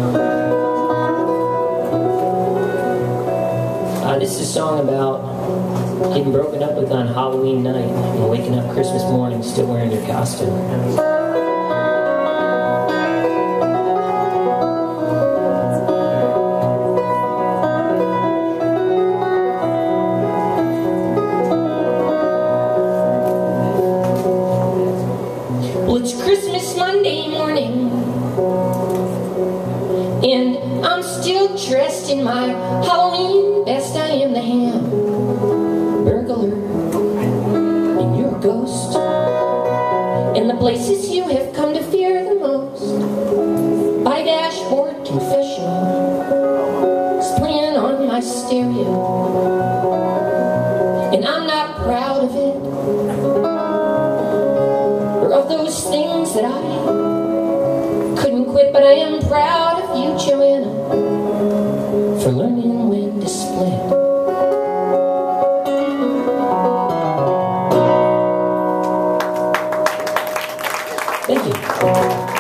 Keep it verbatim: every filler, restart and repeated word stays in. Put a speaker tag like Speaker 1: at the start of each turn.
Speaker 1: Uh, this is a song about getting broken up with on Halloween night and waking up Christmas morning still wearing your costume. Well, it's Christmas Monday morning, and I'm still dressed in my Halloween best. I am the ham burglar, and you're a ghost, and the places you have come to fear the most. My dashboard confessional is playing on my stereo, and I'm not proud of it, of those things that I couldn't quit, but I am proud of you, Joanna, for learning when to split. Thank you.